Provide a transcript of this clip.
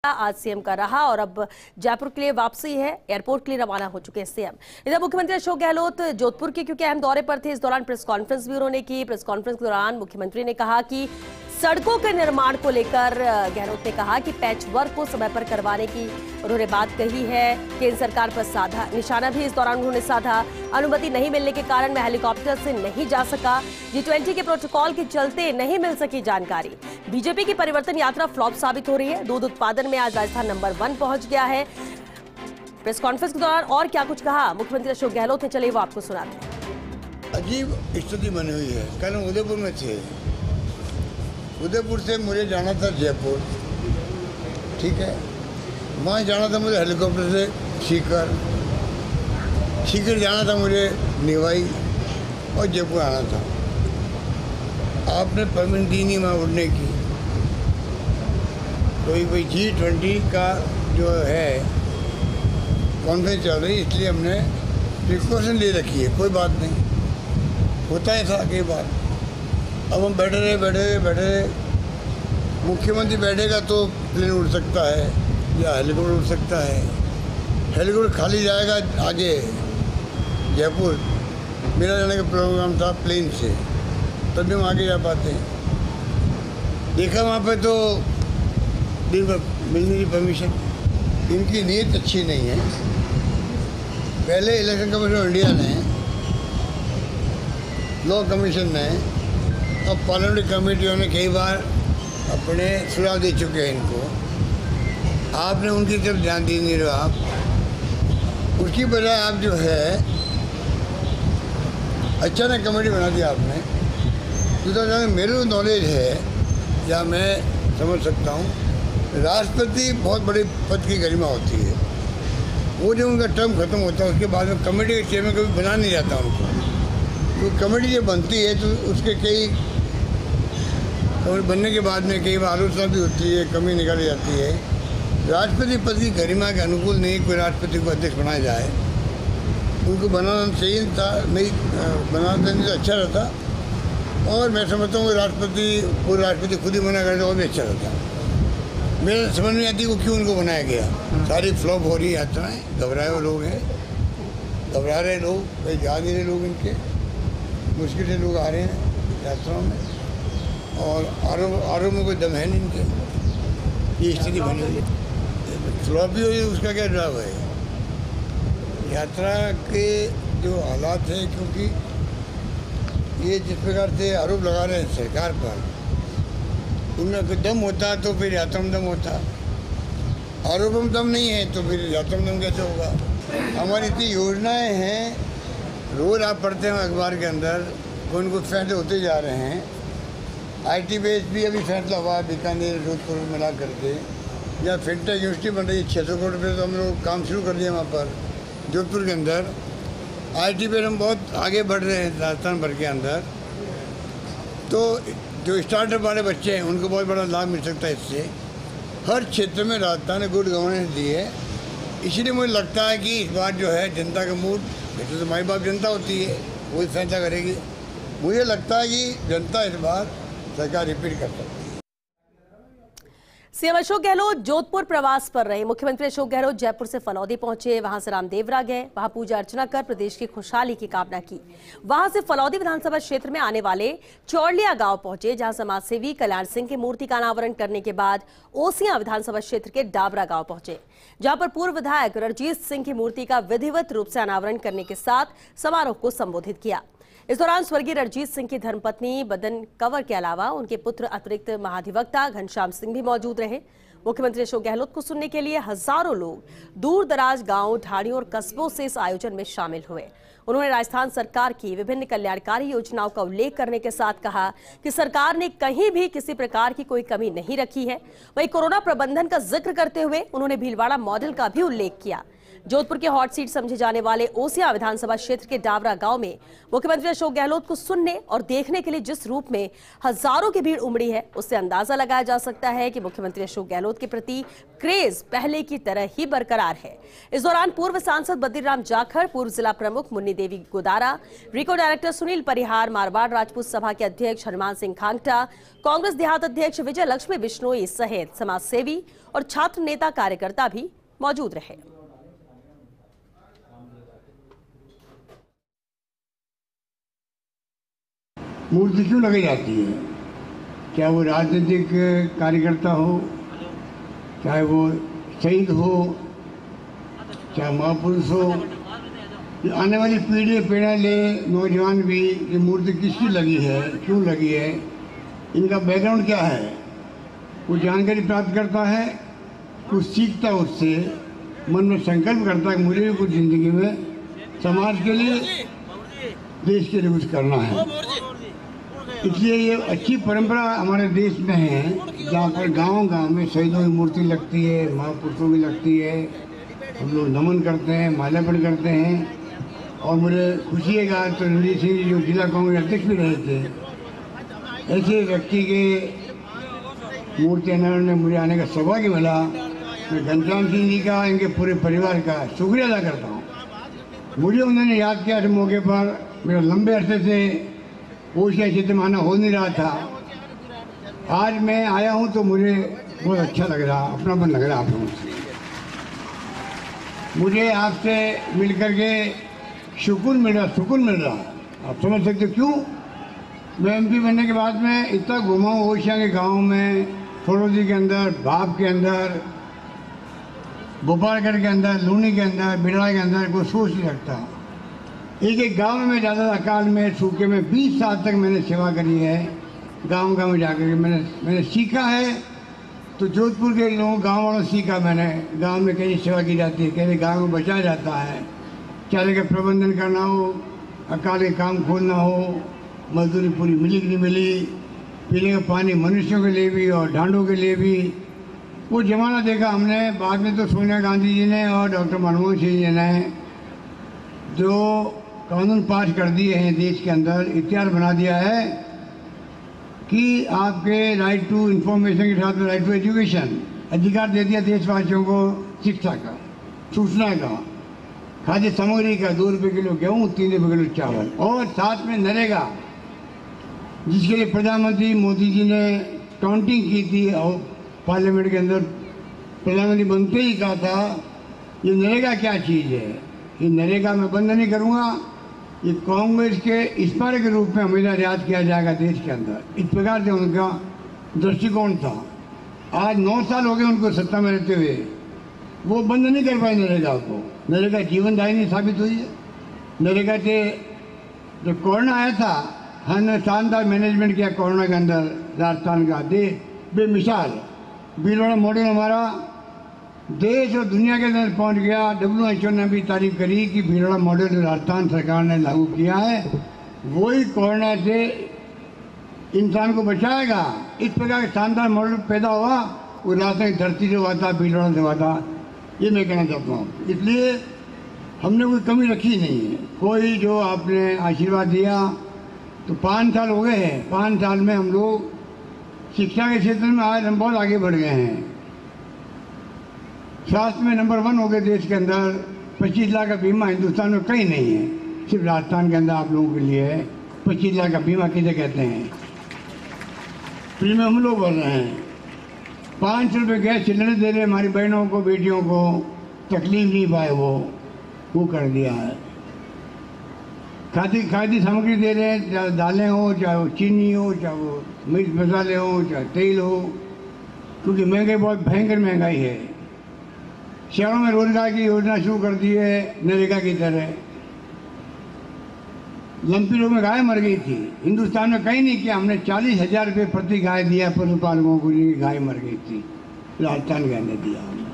आज सीएम का रहा और अब जयपुर के लिए वापसी है। एयरपोर्ट के लिए रवाना हो चुके हैं सीएम। इधर मुख्यमंत्री अशोक गहलोत जोधपुर के क्योंकि अहम दौरे पर थे, इस दौरान प्रेस कॉन्फ्रेंस भी उन्होंने की। प्रेस कॉन्फ्रेंस के दौरान मुख्यमंत्री ने कहा कि सड़कों के निर्माण को लेकर गहलोत ने कहा कि पैच वर्क को समय पर करवाने की उन्होंने बात कही है। केंद्र सरकार पर साधा निशाना भी इस दौरान उन्होंने साधा। अनुमति नहीं मिलने के कारण मैं हेलीकॉप्टर से नहीं जा सका। G20 के प्रोटोकॉल के चलते नहीं मिल सकी जानकारी। बीजेपी की परिवर्तन यात्रा फ्लॉप साबित हो रही है। दूध उत्पादन में आज राजस्थान नंबर 1 पहुंच गया है। प्रेस कॉन्फ्रेंस के दौरान और क्या कुछ कहा मुख्यमंत्री अशोक गहलोत ने, चलिए वो आपको सुनाते हैं। अजीब स्थिति बनी हुई है। कल हम उदयपुर में थे। उदयपुर से मुझे जाना था जयपुर, ठीक है। वहाँ जाना था मुझे हेलीकॉप्टर से सीकर जाना था मुझे निवाई और जयपुर आना था। आपने परमिट दी नहीं वहाँ उड़ने की। तो भाई G20 का जो है कॉन्फ्रेंस चल रही, इसलिए हमने प्रिकॉशन ले रखी है। कोई बात नहीं, होता है ऐसा कई बार। अब हम बैठे रहे। मुख्यमंत्री बैठेगा तो प्लेन उड़ सकता है या हेलीकॉप्टर उड़ सकता है। हेलीकॉप्टर खाली जाएगा आगे जयपुर। मेरा जाने का प्रोग्राम था प्लेन से, तभी हम आगे जा पाते हैं। देखा वहाँ पे तो मिलने की परमिशन। इनकी नीयत अच्छी नहीं है। पहले इलेक्शन कमीशन ऑफ इंडिया ने, लॉ कमीशन ने, अब पार्लियामेंट्री कमेटियों ने कई बार अपने सुझाव दे चुके हैं इनको। आपने उनकी तरफ ध्यान दे नहीं रहे आप। उसकी बजाय आप जो है अचानक कमेटी बना दी आपने। तो मेरे नॉलेज है या मैं समझ सकता हूँ, राष्ट्रपति बहुत बड़े पद की गरिमा होती है। वो जब उनका टर्म खत्म होता है उसके बाद में कमेटी के चेयरमैन कभी बना नहीं जाता उनको। तो कमेटी जब बनती है तो उसके कई बनने के बाद में कई बार आलोचना भी होती है, कमी निकाली जाती है। राष्ट्रपति पद की गरिमा के अनुकूल नहीं कोई राष्ट्रपति को अध्यक्ष बनाया जाए। उनको बनाना चाहिए था, नहीं बनाना नहीं तो अच्छा रहता। और मैं समझता हूँ पूरे राष्ट्रपति खुद ही मना करते और भी अच्छा रहता। मेरे समझ में आती वो क्यों उनको बनाया गया। सारी फ्लॉप हो रही यात्राएँ, घबराए हुए लोग हैं, घबरा रहे लोग, कहीं जा नहीं रहे लोग। इनके मुश्किल से लोग आ रहे हैं यात्राओं में और आरोप में कोई दम है नहीं इनके। ये स्थिति बनी हुई है, फ्लॉप भी हुई। उसका क्या जवाब है? यात्रा के जो हालात हैं, क्योंकि ये जिस प्रकार से आरोप लगा रहे हैं सरकार पर, उनमें कोई दम होता तो फिर यात्रा में दम होता। आरोप में दम नहीं है तो फिर यात्रा में दम कैसे होगा? हमारी इतनी योजनाएं हैं, रोज आप पढ़ते हैं अखबार के अंदर, कौन कुछ फैसले होते जा रहे हैं। IT बेस भी अभी फैसला हुआ है बीकानेर जोधपुर मिला करके, या फिनटेक यूनिवर्सिटी बन रही है 600 करोड़ रुपये। तो हम लोग काम शुरू कर दिए वहाँ पर जोधपुर के अंदर। IT पे हम बहुत आगे बढ़ रहे हैं राजस्थान भर के अंदर। तो जो स्टार्टअप वाले बच्चे हैं उनको बहुत बड़ा लाभ मिल सकता है इससे। हर क्षेत्र में राजस्थान ने गुड गवर्नेंस दी है। इसीलिए मुझे लगता है कि इस बार जो है जनता का मूड, वैसे तो माई बाप जनता होती है, वही फैसला करेगी। मुझे लगता है कि जनता इस बार सरकार रिपीट कर सकती है। सीएम अशोक गहलोत जोधपुर प्रवास पर रहे। मुख्यमंत्री अशोक गहलोत जयपुर से फलौदी पहुंचे, वहां से रामदेवरा गए, वहां पूजा अर्चना कर प्रदेश की खुशहाली की कामना की। वहां से फलौदी विधानसभा क्षेत्र में आने वाले चौड़लिया गांव पहुंचे, जहां समाजसेवी कल्याण सिंह की मूर्ति का अनावरण करने के बाद ओसियां विधानसभा क्षेत्र के डाबरा गांव पहुंचे, जहां पर पूर्व विधायक रणजीत सिंह की मूर्ति का विधिवत रूप से अनावरण करने के साथ समारोह को संबोधित किया। इस दौरान स्वर्गीय रणजीत सिंह की धर्मपत्नी बदन कंवर के अलावा उनके पुत्र अतिरिक्त महाधिवक्ता घनश्याम सिंह भी मौजूद रहे। मुख्यमंत्री अशोक गहलोत को सुनने के लिए हजारों लोग दूर दराज गांवों, ढाणियों और कस्बों से इस आयोजन में शामिल हुए। उन्होंने राजस्थान सरकार की विभिन्न कल्याणकारी योजनाओं का उल्लेख करने के साथ कहा कि सरकार ने कहीं भी किसी प्रकार की कोई कमी नहीं रखी है। वहीं कोरोना प्रबंधन का जिक्र करते हुए उन्होंने भीलवाड़ा मॉडल का भी उल्लेख किया, जोधपुर के हॉट सीट समझे जाने वाले ओसियां विधानसभा क्षेत्र के डावरा गांव में मुख्यमंत्री अशोक गहलोत को सुनने और देखने के लिए जिस रूप में हजारों की भीड़ उमड़ी है, उससे अंदाजा लगाया जा सकता है कि मुख्यमंत्री अशोक गहलोत के प्रति क्रेज पहले की तरह ही बरकरार है। इस दौरान पूर्व सांसद बद्रीराम जाखड़, पूर्व जिला प्रमुख मुन्नी देवी गोदारा, रिको डायरेक्टर सुनील परिहार, मारवाड़ राजपूत सभा के अध्यक्ष हनुमान सिंह खांगटा, कांग्रेस देहात अध्यक्ष विजय लक्ष्मी बिश्नोई सहित समाज सेवी और छात्र नेता कार्यकर्ता भी मौजूद रहे। मूर्ति क्यों लगाई जाती है? क्या वो राजनीतिक कार्यकर्ता हो, चाहे वो शहीद हो, चाहे महापुरुष हो, आने वाली पीढ़ी ले नौजवान भी ये मूर्ति किसकी लगी है, क्यों लगी है, इनका बैकग्राउंड क्या है, वो जानकारी प्राप्त करता है, कुछ सीखता है, उससे मन में संकल्प करता है मुझे भी कुछ जिंदगी में समाज के लिए, देश के लिए कुछ करना है। इसलिए ये अच्छी परंपरा हमारे देश में है, जहाँ पर गांव-गांव में शहीदों की मूर्ति लगती है, महापुरुषों की लगती है, हम लोग नमन करते हैं, माल्यार्पण करते हैं। और मुझे खुशी है कि तो रणजीत सिंह जी जो जिला कांग्रेस अध्यक्ष भी रहे थे, ऐसे व्यक्ति के मूर्ति अनावरण में मुझे आने का सौभाग्य मिला। मैं घनश्याम सिंह जी का, इनके पूरे परिवार का शुक्रिया अदा करता हूँ। मुझे उन्होंने याद किया इस मौके पर। मेरा लंबे अरसे से ओसियां क्षेत्र में आना हो नहीं रहा था। आज मैं आया हूँ तो मुझे बहुत अच्छा लग रहा, अपनापन लग रहा आप लोगों से। मुझे आपसे मिल करके सुकून मिल रहा। आप समझ सकते क्यों? मैं एमपी बनने के बाद में इतना घुमा हूँ ओसियां के गाँव में, फरोजी के अंदर, भाप के अंदर, भोपालगढ़ के अंदर, लूनी के अंदर, बिड़ला के अंदर, कोई सोच नहीं सकता। एक गांव में ज़्यादा अकाल में, सूखे में 20 साल तक मैंने सेवा करी है। गांव-गांव में जाकर के मैंने सीखा है। तो जोधपुर के लोगों, गांव वालों सीखा मैंने। गांव में कहीं सेवा की जाती है, कहीं गांव को बचाया जाता है, चारे का प्रबंधन करना हो, अकाल के काम खोलना हो, मजदूरी पूरी मिली कि नहीं मिली, पीने का पानी मनुष्यों के लिए भी और ढांडों के लिए भी, वो जमाना देखा हमने। बाद में तो सोनिया गांधी जी ने और डॉक्टर मनमोहन सिंह जी ने जो कानून पास कर दिए हैं देश के अंदर, इख्तियार बना दिया है कि आपके राइट टू इंफॉर्मेशन के साथ में राइट टू एजुकेशन, अधिकार दे दिया देशवासियों को शिक्षा का, सूचना का, खाद्य सामग्री का, 2 रुपये किलो गेहूँ, 3 रुपये किलो चावल, और साथ में नरेगा, जिसके लिए प्रधानमंत्री मोदी जी ने काउंटिंग की थी और पार्लियामेंट के अंदर प्रधानमंत्री बनते ही कहा था ये नरेगा क्या चीज़ है, ये नरेगा मैं बंद नहीं करूँगा, ये कांग्रेस के इस्पारे के रूप में हमेशा याद किया जाएगा देश के अंदर। इस प्रकार से उनका दृष्टिकोण था। आज 9 साल हो गए उनको सत्ता में रहते हुए, वो बंद नहीं कर पाए नरेगा को। नरेगा जीवनदायिनी साबित हुई है। नरेगा से जो कोरोना आया था, हमने शानदार मैनेजमेंट किया कोरोना के अंदर राजस्थान का, बेमिसाल भीलवाड़ा मॉडल हमारा देश और दुनिया के अंदर पहुंच गया। WHO ने भी तारीफ करी कि भीलवाड़ा मॉडल जो राजस्थान सरकार ने लागू किया है, वही कोरोना से इंसान को बचाएगा। इस प्रकार का शानदार मॉडल पैदा हुआ, वो राजस्थान की धरती से हुआ था, भीलवाड़ा से हुआ था, ये मैं कहना चाहता हूँ। इसलिए हमने कोई कमी रखी नहीं है। कोई जो आपने आशीर्वाद दिया, तो 5 साल हो गए हैं, 5 साल में हम लोग शिक्षा के क्षेत्र में आज हम बहुत आगे बढ़ गए हैं। स्वास्थ्य में नंबर 1 हो गए देश के अंदर। 25 लाख का बीमा हिंदुस्तान में कहीं नहीं है, सिर्फ राजस्थान के अंदर आप लोगों के लिए है। 25 लाख का बीमा किसे कहते हैं? प्रीमियम हम लोग भर रहे हैं। 500 रुपये गैस सिलेंडर दे रहे हमारी बहनों को, बेटियों को, तकलीफ नहीं पाए वो कर दिया है। खाद्य सामग्री दे रहे हैं, चाहे दालें हो, चाहे वो चीनी हो, चाहे वो मिर्च मसाले हो, चाहे तेल हो, क्योंकि महंगाई बहुत भयंकर महंगाई है। शहरों में रोजगार की योजना शुरू कर दी है नरेगा की तरह। लंपी रोग में गाय मर गई थी, हिंदुस्तान में कहीं नहीं किया। हमने 40,000 रुपये प्रति गाय दिया पशुपालकों को, गाय मर गई थी, राजस्थान के अंदर दिया।